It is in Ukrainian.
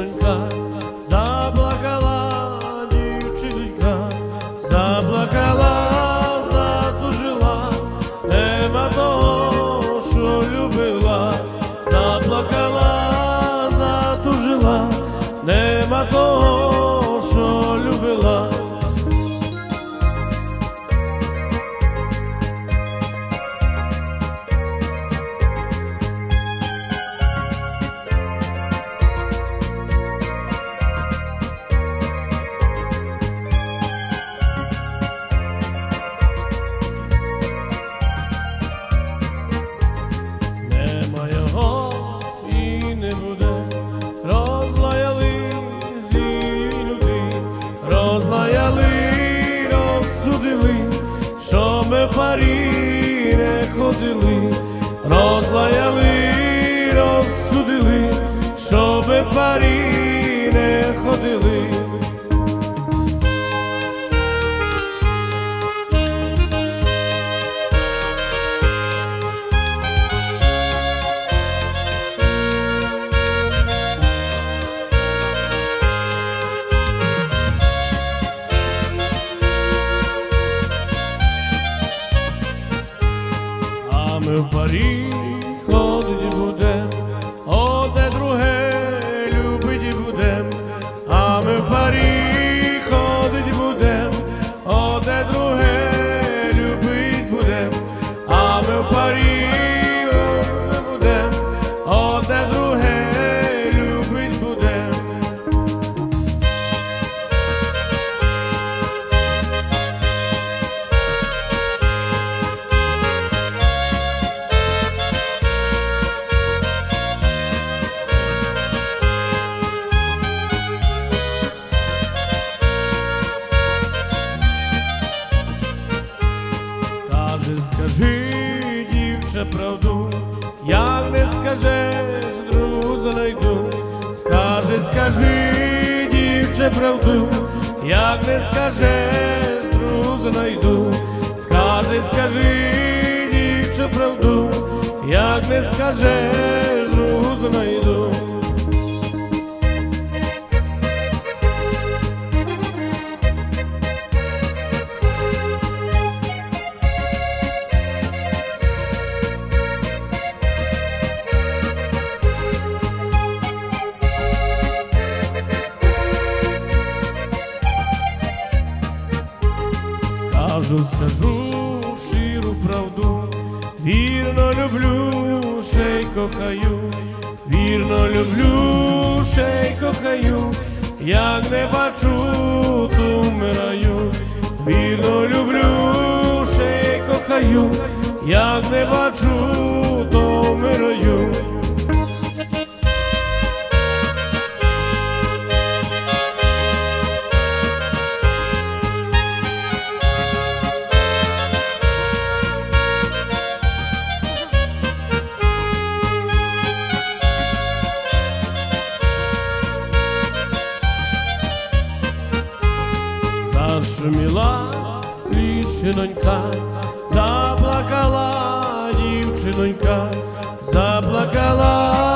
дівчинонька, заплакала дівчинонька, заплакала, затужила, нема того, що любила, заплакала, затужила, нема того, що любила. Нема його і не буде, розлаяли злі люди, розлаяли, розсудили, що ми в парі не ходили, розлаяли, розсудили, що ми в парі не ходили. А ми в парі ходить будем, одне друге любить будем. А ми в парі ходить будем, одне друге любить будем. А ми в парі ходить будем, одне друге любить будем. Скажи, дівче, правду, як не скажеш, другу знайду. Скажи, дівче, правду, як не скажеш, другу знайду. Скажи, дівче, правду, як не скажеш, другу знайду. Скажу щиру правду, вірно люблю, ще й кохаю, вірно люблю, ще й кохаю, як не бачу, то вмираю. Вірно люблю, ще й кохаю, як не бачу, то вмираю. Зашуміла дівчинонька, заплакала дівчинонька, заплакала